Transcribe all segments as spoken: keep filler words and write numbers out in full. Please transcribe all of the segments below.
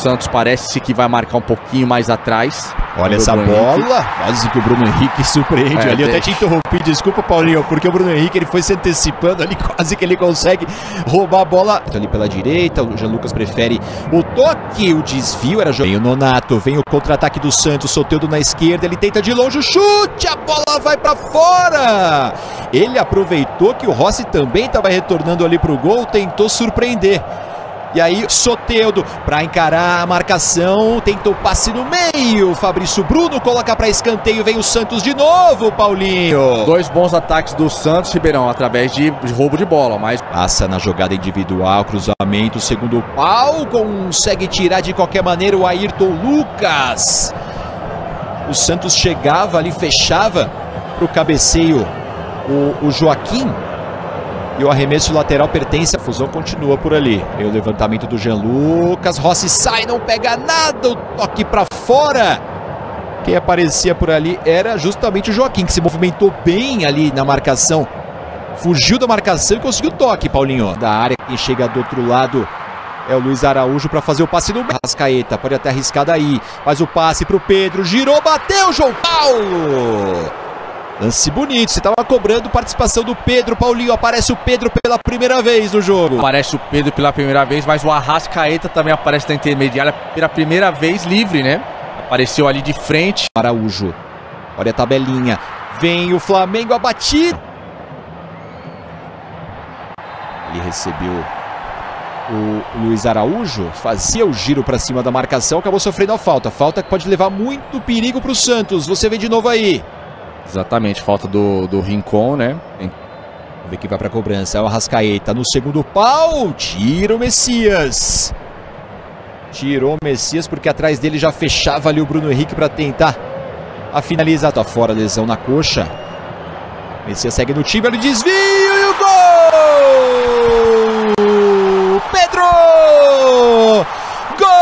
Santos parece que vai marcar um pouquinho mais atrás. Olha essa bola, quase que o Bruno Henrique surpreende é, ali. Eu até te interrompi, desculpa, Paulinho, porque o Bruno Henrique ele foi se antecipando ali, quase que ele consegue roubar a bola. Ali pela direita, o Jean Lucas prefere o toque, o desvio era... Vem o Nonato, vem o contra-ataque do Santos, Soteldo na esquerda, ele tenta de longe o chute, a bola vai pra fora! Ele aproveitou que o Rossi também estava retornando ali pro gol, tentou surpreender. E aí, Soteldo, para encarar a marcação, tentou passe no meio. Fabrício Bruno coloca para escanteio, vem o Santos de novo, Paulinho. Dois bons ataques do Santos, Ribeirão, através de, de roubo de bola. Mas passa na jogada individual, cruzamento, segundo pau, consegue tirar de qualquer maneira o Ayrton Lucas. O Santos chegava ali, fechava para o cabeceio o, o Joaquim. E o arremesso lateral pertence, a fusão continua por ali. E o levantamento do Jean Lucas, Rossi sai, não pega nada, o toque para fora. Quem aparecia por ali era justamente o Joaquim, que se movimentou bem ali na marcação. Fugiu da marcação e conseguiu o toque, Paulinho. Da área, quem chega do outro lado é o Luiz Araújo para fazer o passe no meio. Arrascaeta, pode até arriscar daí. Faz o passe para o Pedro, girou, bateu, João Paulo. Lance bonito, você estava cobrando participação do Pedro, Paulinho, aparece o Pedro pela primeira vez no jogo. Aparece o Pedro pela primeira vez, mas o Arrascaeta também aparece na intermediária pela primeira vez livre, né? Apareceu ali de frente. Araújo, olha a tabelinha, vem o Flamengo, a batida. Ele recebeu o Luiz Araújo, fazia o giro para cima da marcação, acabou sofrendo a falta. Falta que pode levar muito perigo para o Santos, você vem de novo aí. Exatamente, falta do, do Rincon, né? Vamos ver quem vai para a cobrança. É o Arrascaeta no segundo pau. Tira o Messias. Tirou o Messias porque atrás dele já fechava ali o Bruno Henrique para tentar a finalizar. Tá fora, lesão na coxa. Messias segue no time, ele desvio e o gol! Pedro! Gol!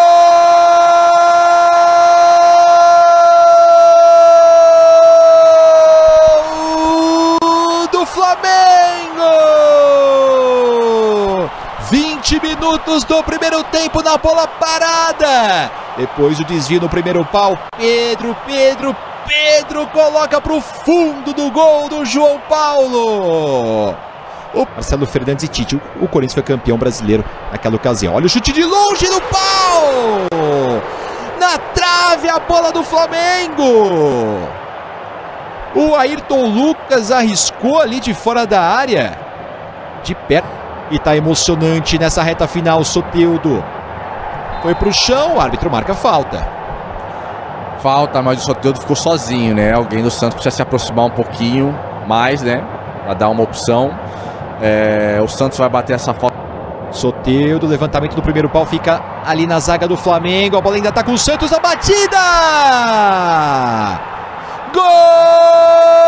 vinte minutos do primeiro tempo na bola parada. Depois o desvio no primeiro pau. Pedro, Pedro, Pedro coloca para o fundo do gol do João Paulo. O Marcelo Fernandes e Tite. O Corinthians foi campeão brasileiro naquela ocasião. Olha o chute de longe no pau. Na trave a bola do Flamengo. O Ayrton Lucas arriscou ali de fora da área. De perto. E tá emocionante nessa reta final. Soteldo foi pro chão, o árbitro marca falta. Falta, mas o Soteldo ficou sozinho, né? Alguém do Santos precisa se aproximar um pouquinho mais, né? Pra dar uma opção. É, o Santos vai bater essa falta. Soteldo, levantamento do primeiro pau, fica ali na zaga do Flamengo. A bola ainda tá com o Santos, a batida! Gol!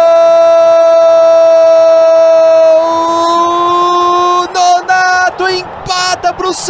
Empata para o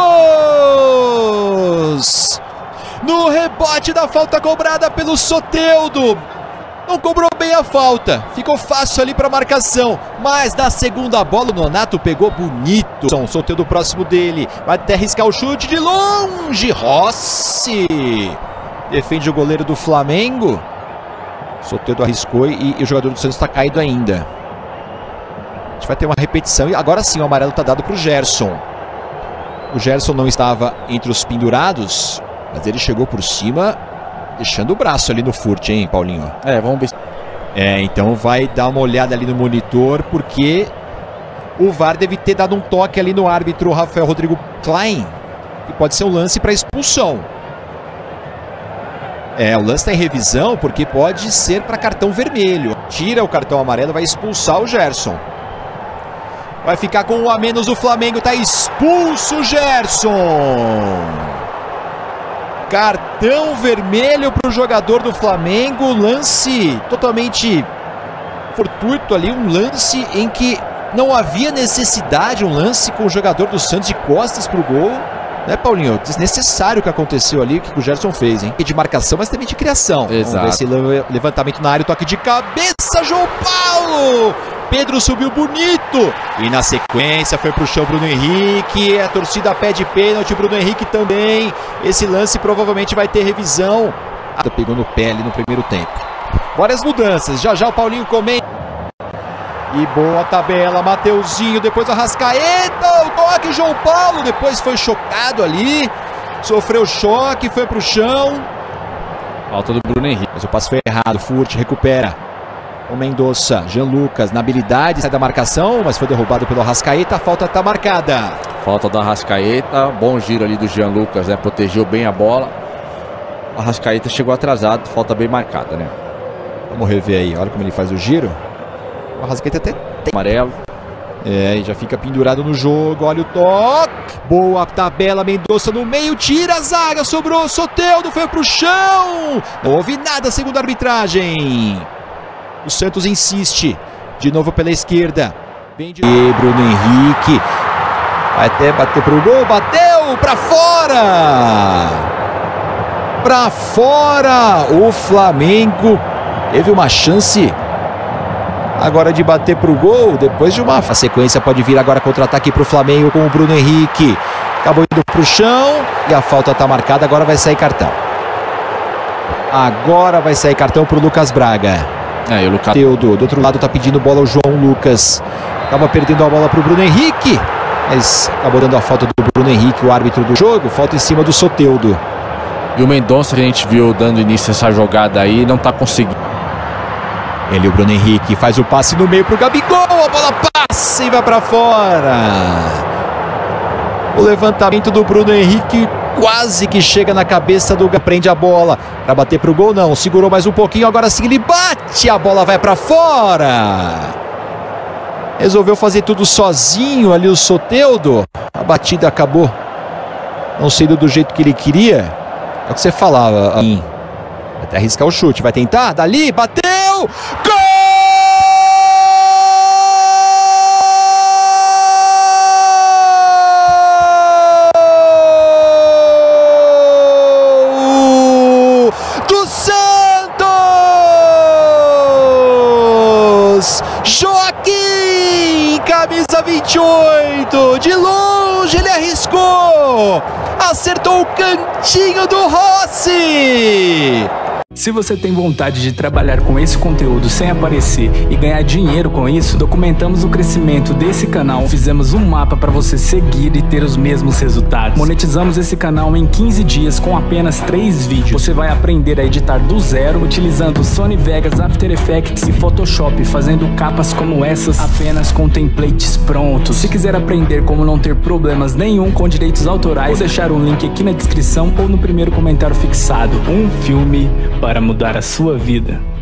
Santos no rebote da falta cobrada pelo Soteldo. Não cobrou bem a falta, ficou fácil ali para marcação, mas na segunda bola o Nonato pegou bonito. O Soteldo próximo dele, vai até arriscar o chute de longe. Rossi defende o goleiro do Flamengo. Soteldo arriscou e, e o jogador do Santos está caído ainda. A gente vai ter uma repetição e agora sim o amarelo está dado para o Gerson. O Gerson não estava entre os pendurados, mas ele chegou por cima, deixando o braço ali no furt, hein, Paulinho? É, vamos ver. É, então vai dar uma olhada ali no monitor, porque o V A R deve ter dado um toque ali no árbitro Rafael Rodrigo Klein, que pode ser um lance para expulsão. É, o lance está em revisão, porque pode ser para cartão vermelho. Tira o cartão amarelo, vai expulsar o Gerson. Vai ficar com um a menos o Flamengo. Tá expulso o Gerson. Cartão vermelho para o jogador do Flamengo. Lance totalmente fortuito ali. Um lance em que não havia necessidade. Um lance com o jogador do Santos de costas para o gol. Né, Paulinho? Desnecessário o que aconteceu ali, o que o Gerson fez, hein? De marcação, mas também de criação. Exato. Vamos ver esse levantamento na área, toque de cabeça, João Paulo! Pedro subiu bonito. alto. E na sequência foi pro chão Bruno Henrique. A torcida pede pênalti, Bruno Henrique também. Esse lance provavelmente vai ter revisão. Pegou no pé ali no primeiro tempo. Várias mudanças. Já já o Paulinho comenta. E boa tabela, Mateuzinho. Depois Arrascaeta. O toque, João Paulo. Depois foi chocado ali. Sofreu choque, foi pro chão. Falta do Bruno Henrique. Mas o passe foi errado. Furt recupera. O Mendonça. Jean Lucas na habilidade. Sai da marcação, mas foi derrubado pelo Arrascaeta. A falta está marcada. Falta do Arrascaeta. Bom giro ali do Jean Lucas, né? Protegeu bem a bola. O Arrascaeta chegou atrasado. Falta bem marcada, né? Vamos rever aí. Olha como ele faz o giro. O Arrascaeta até tem amarelo. É, e já fica pendurado no jogo. Olha o toque. Boa tabela, Mendonça no meio. Tira a zaga, sobrou. Soteldo foi pro chão. Não houve nada segundo a arbitragem. O Santos insiste. De novo pela esquerda. Vem de... E Bruno Henrique. Vai até bater pro gol. Bateu pra fora. Pra fora. O Flamengo teve uma chance agora de bater pro gol, depois de uma... A sequência pode vir agora contra-ataque pro Flamengo com o Bruno Henrique. Acabou indo pro chão e a falta tá marcada, agora vai sair cartão. Agora vai sair cartão pro Lucas Braga. É, e o Lucas... Teudo, do outro lado tá pedindo bola o João Lucas. Acaba perdendo a bola pro Bruno Henrique, mas acabou dando a falta do Bruno Henrique, o árbitro do jogo. Falta em cima do Soteldo. E o Mendonça, que a gente viu dando início a essa jogada aí, não tá conseguindo. Ele, o Bruno Henrique, faz o passe no meio pro Gabigol. A bola passa e vai pra fora. O levantamento do Bruno Henrique quase que chega na cabeça do... Prende a bola pra bater pro gol, não. Segurou mais um pouquinho, agora sim ele bate. A bola vai pra fora. Resolveu fazer tudo sozinho ali o Soteldo. A batida acabou não sendo do jeito que ele queria. É o que você falava. Até arriscar o chute. Vai tentar? Dali, bateu! Gol! Do Santos! Joaquim! Camisa vinte e oito! De longe ele arriscou! Acertou o cantinho do Rossi! Se você tem vontade de trabalhar com esse conteúdo sem aparecer e ganhar dinheiro com isso, documentamos o crescimento desse canal, fizemos um mapa para você seguir e ter os mesmos resultados. Monetizamos esse canal em quinze dias com apenas três vídeos. Você vai aprender a editar do zero, utilizando Sony Vegas, After Effects e Photoshop, fazendo capas como essas apenas com templates prontos. Se quiser aprender como não ter problemas nenhum com direitos autorais, vou deixar um link aqui na descrição ou no primeiro comentário fixado. Um filme para mudar a sua vida.